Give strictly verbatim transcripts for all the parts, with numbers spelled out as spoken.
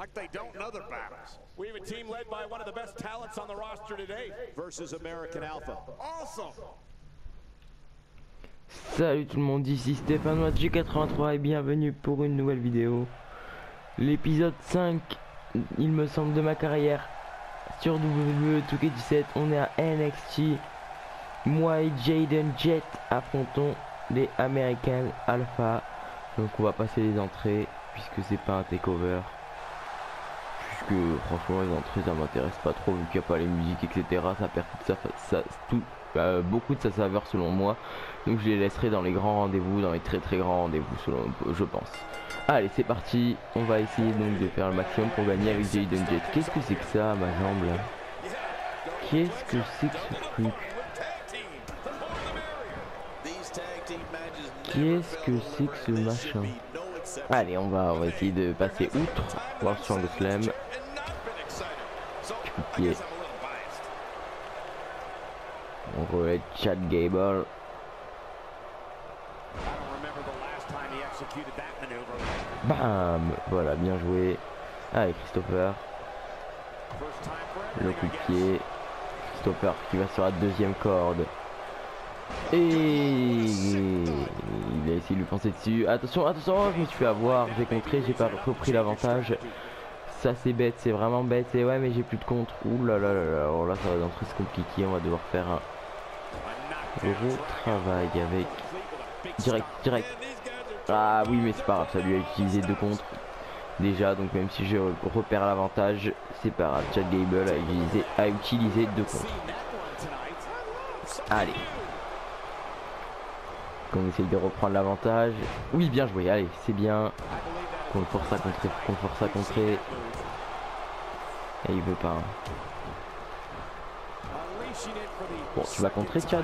like they don't in other battles. We have a team led by one of the best talents on the roster today. Versus American Alpha. Awesome. Salut tout le monde, ici Stéphane Watt G quatre-vingt-trois et bienvenue pour une nouvelle vidéo. L'épisode cinq, il me semble, de ma carrière sur W W E deux K dix-sept. On est à N X T. Moi et Jaden Jet affrontons les American Alpha. Donc on va passer les entrées puisque c'est pas un takeover. Puisque franchement les entrées ça m'intéresse pas trop vu qu'il n'y a pas les musiques etc. Ça perd toute sa, sa tout, euh, beaucoup de sa saveur selon moi. Donc je les laisserai dans les grands rendez-vous, dans les très très grands rendez-vous selon je pense. Allez c'est parti, on va essayer donc de faire le maximum pour gagner avec Jaden Jet. Qu'est-ce que c'est que ça ma jambe là? Qu'est-ce que c'est que ce truc? Qu'est-ce que c'est que ce machin? Allez on va, on va essayer de passer outre. Voir sur le slam. Pied. On relève Chad Gable. Bam. Voilà, bien joué. Allez Christopher. Le coup de pied. Christopher qui va sur la deuxième corde. Et il a essayé de lui penser dessus. Attention, attention, je me suis fait avoir. J'ai contré, j'ai pas repris l'avantage. Ça c'est bête, c'est vraiment bête. Et ouais, mais j'ai plus de contre. Ouh là là là là. Alors là, ça va d'entrer, c'est compliqué. On va devoir faire un gros travail avec. Direct, direct. Ah oui, mais c'est pas grave, ça lui a utilisé deux contre. Déjà, donc même si je repère l'avantage, c'est pas grave. Chad Gable a utilisé, a utilisé deux contre. Allez. On essaye de reprendre l'avantage. Oui, bien joué, allez, c'est bien. Qu'on force à contrer, qu'on force à contrer. Et il veut pas. Hein. Bon, tu vas contrer, Chad.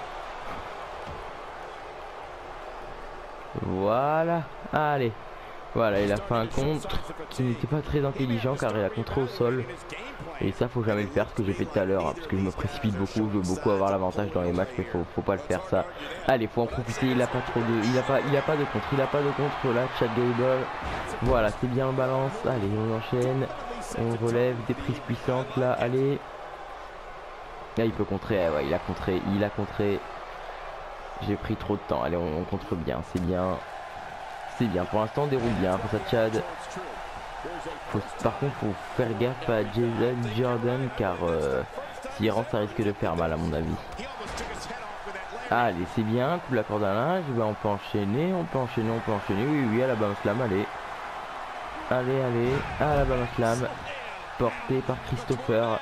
Voilà, allez. Voilà, il a fait un contre qui n'était pas très intelligent car il a contré au sol. Et ça faut jamais le faire, ce que j'ai fait tout à l'heure, hein, parce que je me précipite beaucoup, je veux beaucoup avoir l'avantage dans les matchs, mais faut, faut pas le faire ça. Allez, faut en profiter, il a pas trop de. Il a pas il a pas de contre, il a pas de contre là, Chad Gable. Voilà, c'est bien le balance. Allez, on enchaîne. On relève des prises puissantes là, allez. Là il peut contrer, ouais, il a contré, il a contré. J'ai pris trop de temps, allez on, on contre bien, c'est bien. C'est bien, pour l'instant on déroule bien face à Chad. Faut, par contre faut faire gaffe à Jason Jordan car euh, s'il rentre ça risque de faire mal à mon avis. Allez c'est bien, coupe la corde à linge, bah, on peut enchaîner, on peut enchaîner, on peut enchaîner, oui oui Alabama Slam, allez. Allez allez, Alabama Slam, porté par Christopher.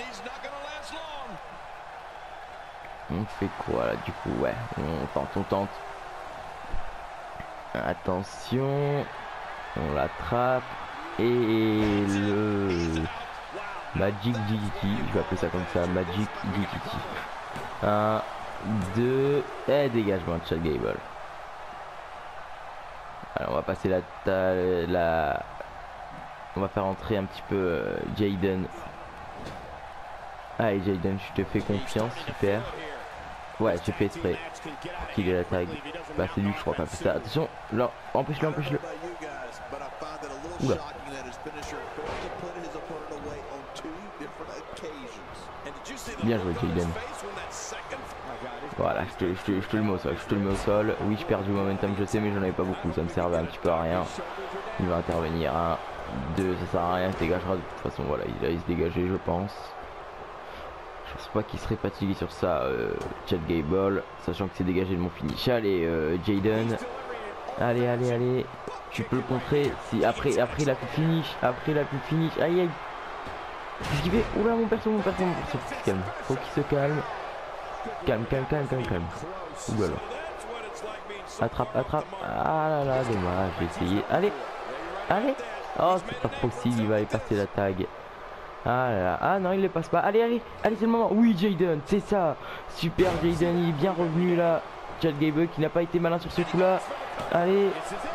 On fait quoi là du coup, ouais, on tente, on tente. Attention, on l'attrape et le Magic G T T, je vais appeler ça comme ça, Magic G T T. un, deux, et dégagement de Chad Gable. Alors on va passer la, la, on va faire entrer un petit peu euh, Jaden. Allez Jaden, je te fais confiance, super. Ouais, j'ai fait exprès pour qu'il ait la tag. Bah c'est lui je crois pas fait ça. Attention, là, empêche-le, empêche-le. Oula. Bien joué Jaden. Voilà, je te, je, te, je te le mets au sol, je te le mets au sol. Oui je perds du momentum je sais mais j'en avais pas beaucoup, ça me servait un petit peu à rien. Il va intervenir, un, deux, ça sert à rien, il se dégagera de toute façon, voilà, il va se dégager je pense. Je pense pas qu'il serait fatigué sur ça, euh, Chad Gable, sachant que c'est dégagé de mon finish. Allez, euh, Jaden. Allez, allez, allez. Tu peux le contrer. Si après, après il a plus de finish. Après il a plus de finish. Aïe, aïe. Qu'est-ce qu'il fait? Oula, mon perso, mon perso, mon perso. Faut qu'il se calme. Faut qu'il se calme. Calme, calme, calme, calme, calme. Oula. Attrape, attrape. Ah là là, dommage. J'ai essayé. Allez. Allez. Oh, c'est pas possible. Il va aller passer la tag. Ah là là, ah non il le passe pas, allez allez, allez c'est le moment, oui Jaden, c'est ça, super Jaden, il est bien revenu là, Chad Gable qui n'a pas été malin sur ce coup là, allez,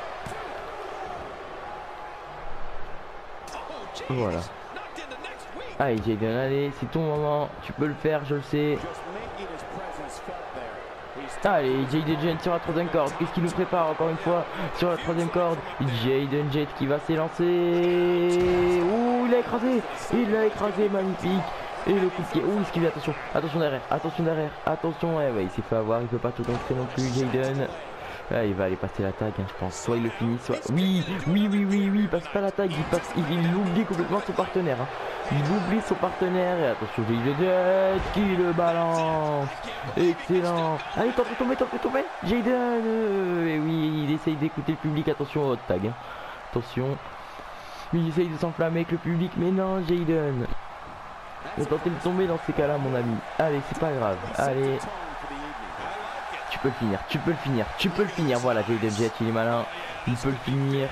voilà, allez Jaden, allez, c'est ton moment, tu peux le faire, je le sais, Allez, Jaden Jet sur la troisième corde. Qu'est-ce qu'il nous prépare encore une fois sur la troisième corde? Jaden Jet qui va s'élancer. Ouh, il a écrasé. Il l'a écrasé, magnifique. Et le coup de pied. Ouh, esquivé, attention. Attention derrière. Attention derrière. Attention. Ouais, ouais, il s'est fait avoir. Il peut pas tout contrer non plus, Jaden. Là, il va aller passer la tag, hein, je pense. Soit il le finit, soit... Oui, oui, oui, oui, oui, il passe pas la tag. Il passe... Il, il oublie complètement son partenaire. Hein. Il oublie son partenaire. Et attention, Jaden Jet qui le balance. Excellent. Allez, tente de tomber, tente de tomber. Jaden. Euh, et oui, il essaye d'écouter le public. Attention au hot tag. Hein. Attention. Il essaye de s'enflammer avec le public. Mais non, Jaden. On tenter de tomber dans ces cas-là, mon ami. Allez, c'est pas grave. Allez. Tu peux le finir, tu peux le finir, tu peux le finir. Voilà, Jaden Jet, il est malin. Il peut le finir.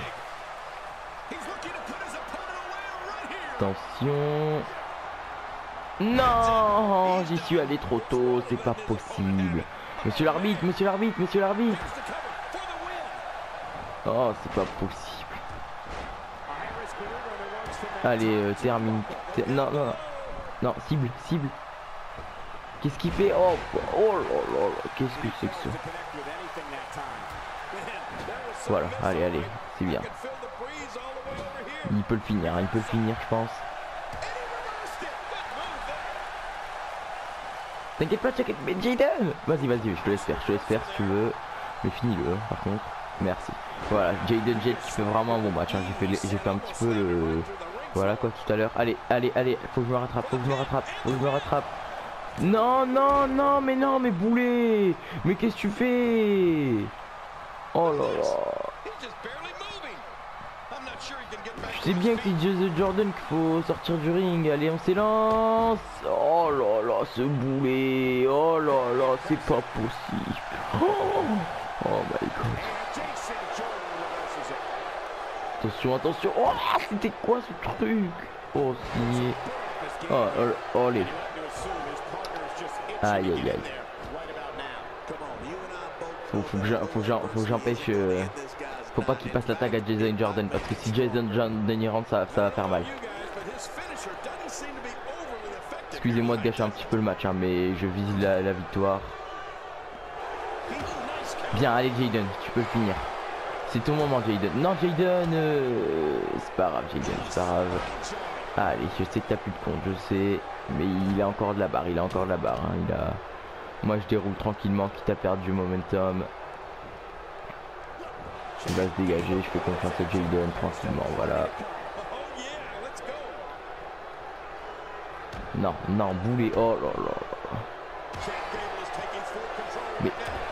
Attention. Non, j'y suis allé trop tôt, c'est pas possible. Monsieur l'arbitre, monsieur l'arbitre, monsieur l'arbitre. Oh, c'est pas possible. Allez, euh, termine. Ter non, non, non. Non, cible, cible. Qu'est-ce qu'il fait? Oh, oh là là là, qu'est-ce que c'est que ça? Voilà, allez, allez, c'est bien. Il peut le finir, hein, il peut le finir, je pense. T'inquiète pas, t'inquiète, mais Jaden! Vas-y, vas-y, je te laisse faire, je te laisse faire si tu veux. Mais finis-le, par contre. Merci. Voilà, Jaden Jet qui fait vraiment un bon match. Hein. J'ai fait, j'ai fait un petit peu le... Voilà quoi, tout à l'heure. Allez, allez, allez, faut que je me rattrape, faut que je me rattrape, faut que je me rattrape. Non, non, non, mais non, mais boulet. Mais qu'est-ce que tu fais? Oh là là. Je sais bien que c'est Jason Jordan qu'il faut sortir du ring. Allez, on s'élance. Oh là là, ce boulet. Oh là là, c'est pas possible. Oh, oh my god. Attention, attention. Oh, c'était quoi ce truc? Oh, signé. Oh, oh, oh, allez. Aïe aïe aïe. Faut, faut que j'empêche. Euh, faut pas qu'il passe l'attaque à Jason Jordan. Parce que si Jason Jordan y rentre, ça, ça va faire mal. Excusez-moi de gâcher un petit peu le match, hein, mais je vise la, la victoire. Bien, allez Jaden, tu peux le finir. C'est ton moment Jaden. Non Jaden, euh, c'est pas grave Jaden, c'est pas grave. Allez, je sais que t'as plus de compte, je sais. Mais il a encore de la barre, il a encore de la barre. Hein, il a... Moi je déroule tranquillement, quitte à perdre du momentum. Il va se dégager, je fais confiance à Jaden tranquillement, voilà. Non, non, boulet, oh là là là. Mais...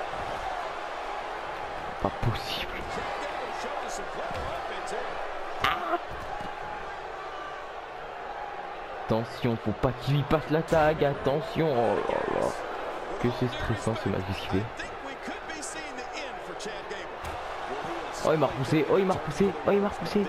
Pas possible. Ah, attention, faut pas qu'il lui passe la tag, attention, oh là là. Que c'est stressant ce match, qu'est-ce qu'il fait? Oh il m'a repoussé, oh il m'a repoussé, oh il m'a repoussé.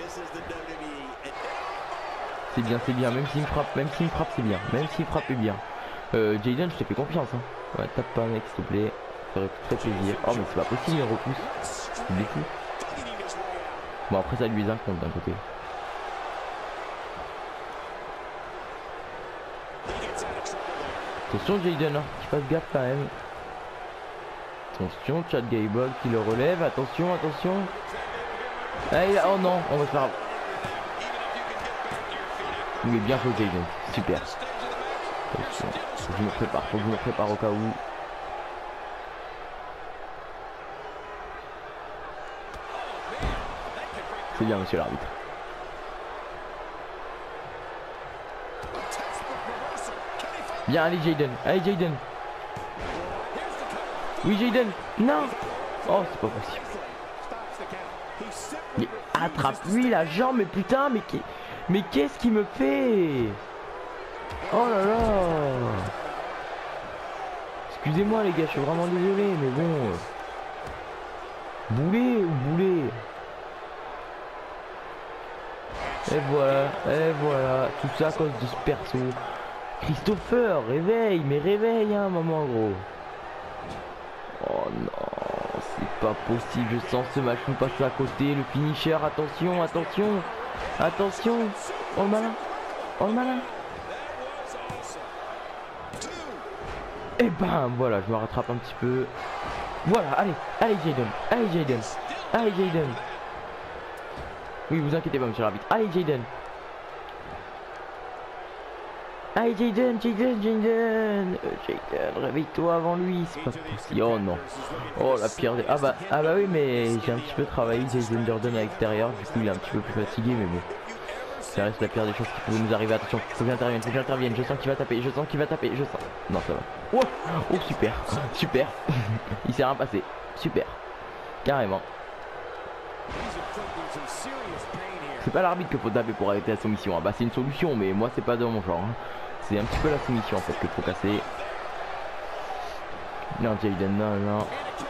C'est bien, c'est bien, même s'il me frappe, même s'il me frappe c'est bien, même s'il frappe est bien. Euh, Jaden, je te fais confiance hein. Ouais, tape pas mec s'il te plaît, ça ferait très plaisir. Oh mais c'est pas possible, il repousse. Il est fou. Bon après ça lui est un compte d'un côté. Attention Jaden, hein, qu'il fasse gaffe quand même. Attention, Chad Gable qui le relève, attention, attention. Allez, oh non, on va se faire... Oui, bien joué Jaden, super. Attention, faut que je me prépare, faut que je me prépare au cas où. C'est bien monsieur l'arbitre. Bien, allez Jaden, allez Jaden. Oui Jaden, non. Oh c'est pas possible. Mais attrape-lui la jambe, mais putain, mais qui... Mais qu'est-ce qu'il me fait? Oh là là. Excusez-moi les gars, je suis vraiment désolé, mais bon... Boulet ou boulet? Et voilà, et voilà, tout ça à cause de ce perso. Christopher, réveille, mais réveille hein, maman gros. Oh non, c'est pas possible, je sens ce match nous passer à côté. Le finisher, attention, attention, attention. Oh le malin, oh le malin. Et bam, voilà, je me rattrape un petit peu. Voilà, allez, allez Jaden, allez Jaden, allez Jaden. Oui, vous inquiétez pas, monsieur l'arbitre. Allez Jaden. Allez Jaden, Jaden, Jaden. Euh, Jaden, réveille-toi avant lui, c'est pas possible. Oh non. Oh la pire des... Ah bah, ah bah oui, mais j'ai un petit peu travaillé Jaden Jordan à l'extérieur, du coup il est un petit peu plus fatigué, mais bon. Ça reste la pire des choses qui pouvaient nous arriver. Attention, faut que j'intervienne, faut que j'intervienne. Je sens qu'il va taper, je sens qu'il va taper, je sens. Non, ça va. Oh, oh super, super. Il s'est rien passé. Super. Carrément. C'est pas l'arbitre qu'il faut taper pour arrêter la soumission. Ah bah c'est une solution, mais moi c'est pas dans mon genre. Hein. C'est un petit peu la soumission en fait qu'il faut casser. Non, Jaden, non, non.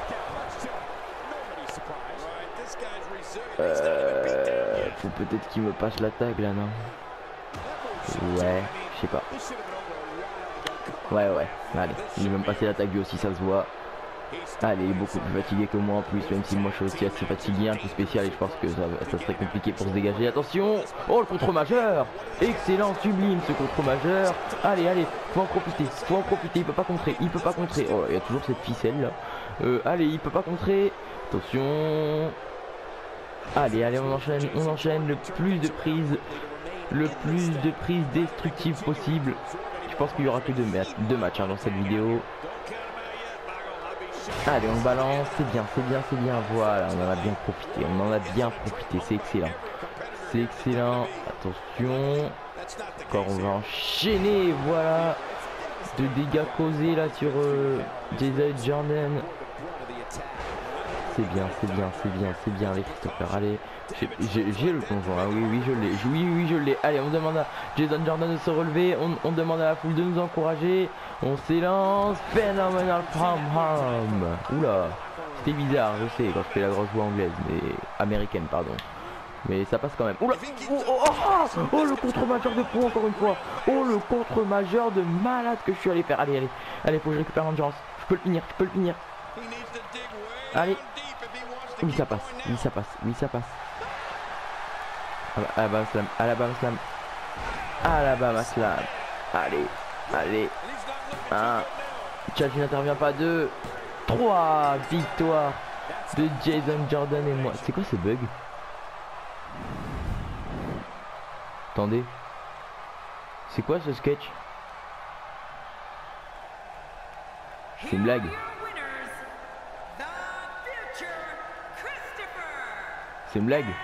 Euh, faut peut-être qu'il me passe l'attaque là, non? Ouais, je sais pas. Ouais, ouais, allez, il va me passer l'attaque lui aussi, ça se voit. Allez, il est beaucoup plus fatigué que moi en plus, même si moi je suis aussi assez fatigué, un peu spécial, et je pense que ça, ça serait compliqué pour se dégager. Attention! Oh, le contre-majeur! Excellent, sublime ce contre-majeur. Allez, allez, faut en profiter, faut en profiter, il peut pas contrer, il peut pas contrer. Oh, il y a toujours cette ficelle là. Euh, allez, il peut pas contrer. Attention. Allez, allez, on enchaîne, on enchaîne le plus de prises, le plus de prises destructives possible. Je pense qu'il y aura que deux, deux matchs hein, dans cette vidéo. Allez, on balance, c'est bien, c'est bien, c'est bien. Voilà, on en a bien profité, on en a bien profité, c'est excellent. C'est excellent, attention. Encore, on va enchaîner, voilà. De dégâts causés là sur euh, Jaden Jordan. C'est bien, c'est bien, c'est bien, c'est bien les Christopher, allez. J'ai le conjoint, hein. oui, oui, je l'ai, oui, oui, je l'ai. Allez, on demande à Jaden Jordan de se relever, on, on demande à la foule de nous encourager. On s'élance, Phenomenal From Home. Oula, c'était bizarre, je sais, quand je fais la grosse voix anglaise, mais américaine, pardon. Mais ça passe quand même. Oula, oh, oh, oh, oh, le contre-majeur de pro encore une fois. Oh, le contre-majeur de malade que je suis allé faire. Allez, allez, allez, faut que je récupère l'endurance. Je peux le finir, je peux le finir. Allez. Oui, ça passe, oui, ça passe, oui, ça passe. Alabama Slam, Alabama Slam, Alabama Slam. Allez, allez. Un. Tchadji n'intervient pas. Deux. Trois. Victoire de Jaden Jordan et moi. C'est quoi ce bug? Attendez. C'est quoi ce sketch? C'est une blague. C'est une blague.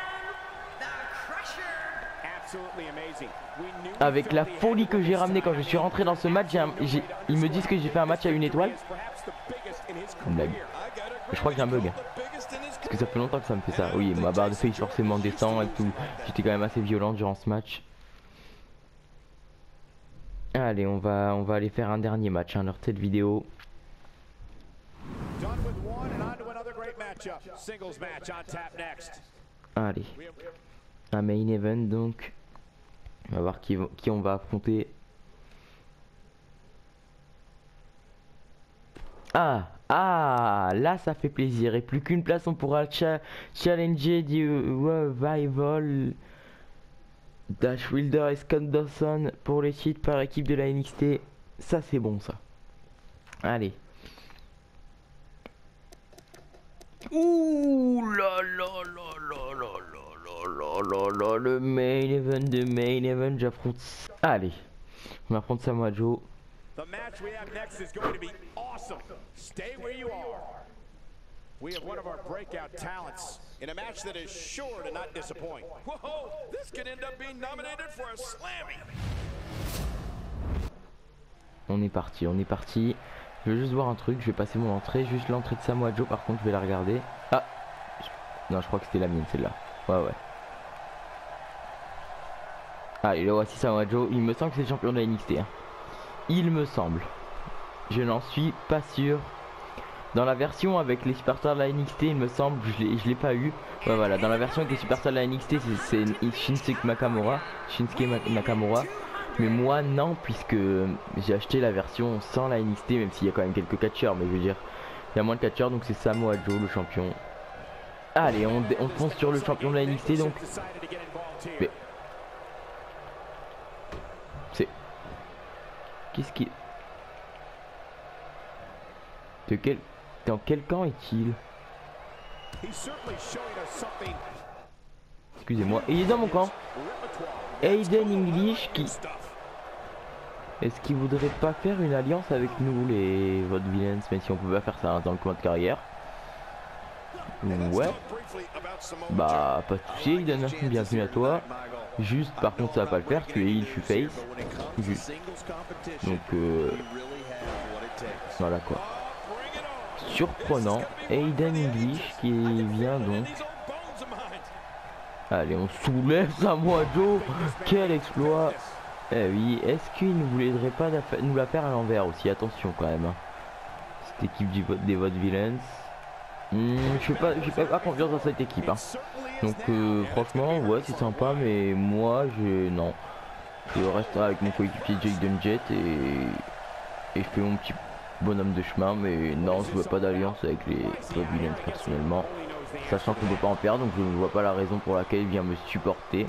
Avec la folie que j'ai ramené quand je suis rentré dans ce match, un, ils me disent que j'ai fait un match à une étoile. Une blague. Je crois que j'ai un bug. Parce que ça fait longtemps que ça me fait ça. Oui, ma barre de face forcément descend et tout. J'étais quand même assez violent durant ce match. Allez, on va, on va aller faire un dernier match, hein, lors de cette vidéo. Allez, un main event donc. On va voir qui, qui on va affronter. Ah, ah, là ça fait plaisir. Et plus qu'une place, on pourra cha challenger du Revival, Dash Wilder et Scott Dawson pour les titres par équipe de la N X T. Ça c'est bon ça. Allez. Ouh là là là là là là là là là, le main event de main event, j'affronte. Allez, on affronte Samoa Joe. The match we have next is going to be awesome. Stay where you are. We have one of our breakout talents in a match that is sure to not disappoint. Whoa, this could end up being nominated for a Slammy. On est parti, on est parti. Je veux juste voir un truc, je vais passer mon entrée, juste l'entrée de Samoa Joe par contre je vais la regarder. Ah, non je crois que c'était la mienne celle-là. Ouais ouais. Allez, là voici Samoa Joe, il me semble que c'est le champion de la N X T. Hein. Il me semble. Je n'en suis pas sûr. Dans la version avec les superstars de la N X T, il me semble, je l'ai, je l'ai pas eu. Ouais voilà, dans la version avec les superstars de la N X T, c'est Shinsuke Nakamura. Shinsuke Nakamura. Mais moi non, puisque j'ai acheté la version sans la N X T, même s'il y a quand même quelques catcheurs, mais je veux dire, il y a moins de catcheurs, donc c'est Samoa Joe le champion. Allez, on, on fonce sur le champion de la N X T donc. Mais c'est... Qu'est-ce qui... De quel... Dans quel camp est-il? Excusez-moi. Il est dans mon camp. Aiden English qui... Est-ce qu'il voudrait pas faire une alliance avec nous, les Vaudevillains, même si on pouvait pas faire ça dans le mode carrière? Ouais. Bah, pas de soucis, Aiden. Bienvenue à toi. Juste, par contre, ça va pas le faire. Tu es heal, je suis face. Juste. Donc, euh... voilà quoi. Surprenant. Aiden English qui vient donc. Allez, on soulève Samoa Joe. Quel exploit. Eh oui, est-ce qu'il ne voudrait pas nous la faire à l'envers aussi? Attention quand même. Hein. Cette équipe du vote des Vaudevillains. Hmm, je suis pas, j'ai pas confiance dans cette équipe. Hein. Donc euh, franchement, ouais, c'est sympa, mais moi, je non. Je reste avec mon coéquipier Jaden Jet et et je fais mon petit bonhomme de chemin, mais non, je veux pas d'alliance avec les Vaudevillains personnellement, sachant qu'on ne peut pas en perdre, donc je ne vois pas la raison pour laquelle il vient me supporter.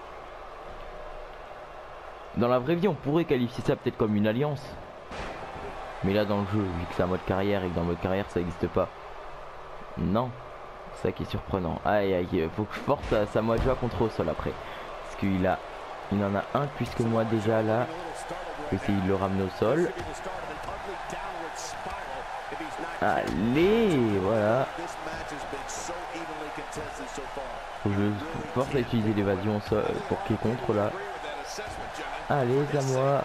Dans la vraie vie, on pourrait qualifier ça peut-être comme une alliance. Mais là, dans le jeu, vu que c'est un mode carrière et que dans le mode carrière, ça n'existe pas. Non. C'est ça qui est surprenant. Aïe, aïe, faut que je force à Samoa Joe contre au sol après. Parce qu'il a... Il en a un plus que moi déjà là. Je vais essayer de le ramener au sol. Allez, voilà. Faut que je force à utiliser l'évasion au sol pour qu'il contre là. Allez, Samoa.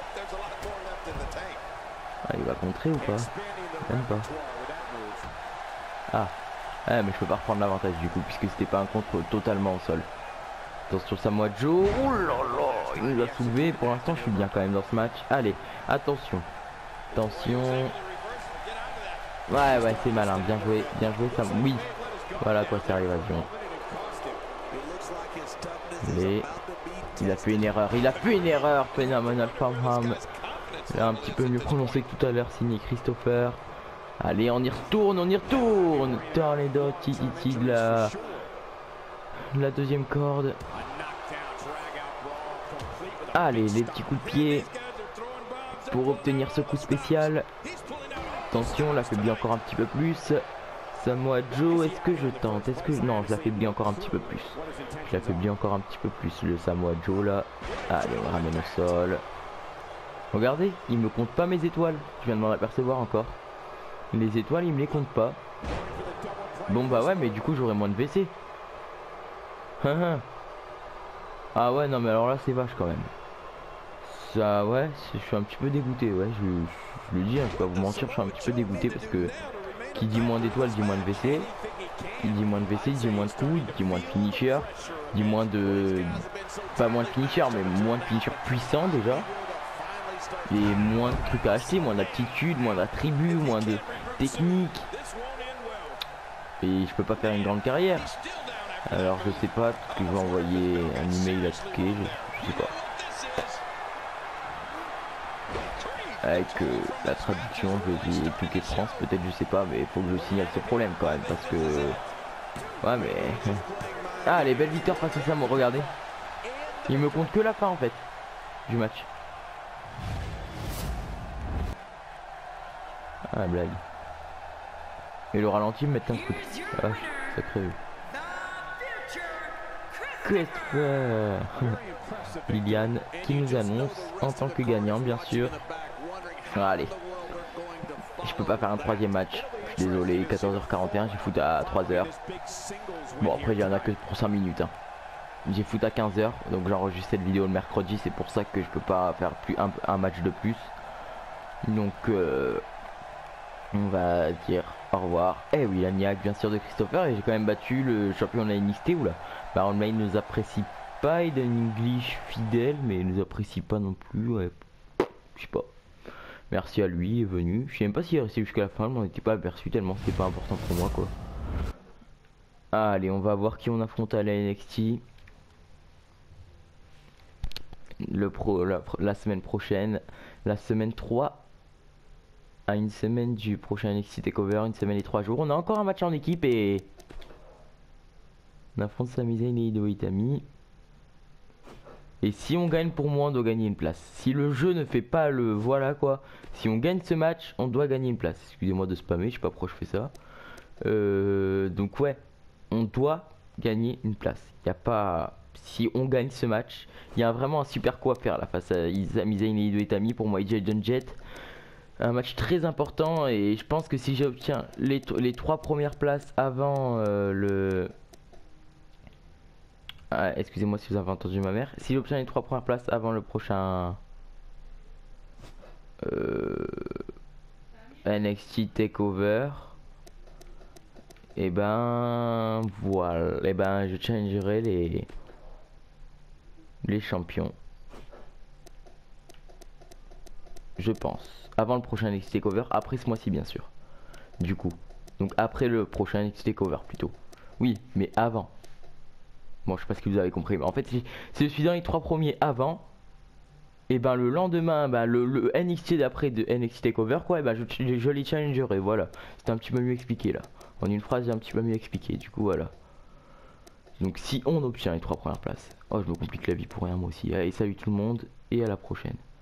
Ah, il va contrer ou pas? Même pas. Ah. Ah, mais je peux pas reprendre l'avantage du coup, puisque c'était pas un contre totalement au sol. Attention Samoa Joe. Oh là là, il nous a soulevé. Pour l'instant, je suis bien quand même dans ce match. Allez, attention. Attention. Ouais, ouais, c'est malin. Bien joué. Bien joué, Sam. Oui. Voilà quoi, c'est l'évasion. Allez. Il a fait une erreur, il a fait une erreur, Phenomenal Farmham. Il a un petit peu mieux prononcé que tout à l'heure, signé Christopher. Allez, on y retourne, on y retourne. Tornado, titi de la... la deuxième corde. Allez, les petits coups de pied pour obtenir ce coup spécial. Attention, on l'affaiblit encore un petit peu plus. Samoa Joe, est-ce que je tente? Est-ce que... Non, je l'affaiblis encore un petit peu plus. Je l'affaiblis encore un petit peu plus, le Samoa Joe là. Allez, on ramène au sol. Regardez, il me compte pas mes étoiles. Je viens de m'en apercevoir encore. Les étoiles, il me les compte pas. Bon bah ouais, mais du coup, j'aurai moins de V C. Ah ouais, non mais alors là, c'est vache quand même. Ça, ouais, je suis un petit peu dégoûté, ouais. Je, je, je le dis, hein, je vais pas vous mentir, je suis un petit peu dégoûté parce que... Qui dit moins d'étoiles dit moins de V C. Qui dit moins de V C dit moins de coups, dit moins de finisher, dit moins de... Pas moins de finisher, mais moins de finisher puissant déjà. Et moins de trucs à acheter, moins d'aptitude, moins d'attributs, moins de technique. Et je peux pas faire une grande carrière. Alors je sais pas, parce que je vais envoyer un email à truquer, je, je sais pas. Avec euh, la traduction, je vais essayer Touquet France, peut-être, je sais pas, mais il faut que je signale ce problème quand même, parce que... Ouais, mais... Ah, les belles victoires face à ça, moi, regardez. Il me compte que la fin, en fait, du match. Ah, blague. Et le ralenti me met un coup. Ah, sacré. Christopher Liliane qui nous annonce en tant que gagnant, bien sûr. Allez, je peux pas faire un troisième match, je suis désolé. Quatorze heures quarante et un, j'ai foot à trois heures. Bon, après il y en a que pour cinq minutes, hein. J'ai foot à quinze heures, donc j'enregistre cette vidéo le mercredi, c'est pour ça que je peux pas faire plus un, un match de plus. Donc euh, on va dire au revoir. Eh oui, la niaque bien sûr de Christopher, et j'ai quand même battu le champion de la N X T. Oula, bah online nous apprécie pas, et d'un English fidèle, mais il nous apprécie pas non plus, ouais. Je sais pas. Merci à lui, il est venu. Je sais même pas s'il est resté jusqu'à la fin, je m'en étais pas aperçu tellement c'était pas important pour moi quoi. Allez, on va voir qui on affronte à la N X T. Le pro, la, la semaine prochaine, la semaine trois. À une semaine du prochain N X T Takeover, une semaine et trois jours. On a encore un match en équipe et... On affronte Sami Zayn et Hideo Itami. Et si on gagne, pour moi, on doit gagner une place. Si le jeu ne fait pas le... Voilà quoi. Si on gagne ce match, on doit gagner une place. Excusez-moi de spammer, je sais pas pourquoi je fais ça. Euh, donc ouais, on doit gagner une place. Il y a pas... Si on gagne ce match, il y a vraiment un super coup à faire là face à Sami Zayn et Hideo Itami. Pour moi, John Jet. Un match très important et je pense que si j'obtiens les, les trois premières places avant euh, le... Ah, excusez-moi si vous avez entendu ma mère. Si j'obtiens les trois premières places avant le prochain euh, N X T Takeover, et ben voilà, et ben je changerai les les champions. Je pense. Avant le prochain N X T Takeover, après ce mois-ci bien sûr. Du coup. Donc après le prochain N X T Takeover plutôt. Oui, mais avant. Bon, je sais pas ce que vous avez compris, mais en fait, si, si je suis dans les trois premiers avant, et ben le lendemain, ben, le, le N X T d'après de N X T Takeover, quoi, et ben je, je, je les challengerai, voilà. C'était un petit peu mieux expliqué là. En une phrase, j'ai un petit peu mieux expliqué, du coup, voilà. Donc si on obtient les trois premières places, oh, je me complique la vie pour rien moi aussi. Allez, salut tout le monde, et à la prochaine.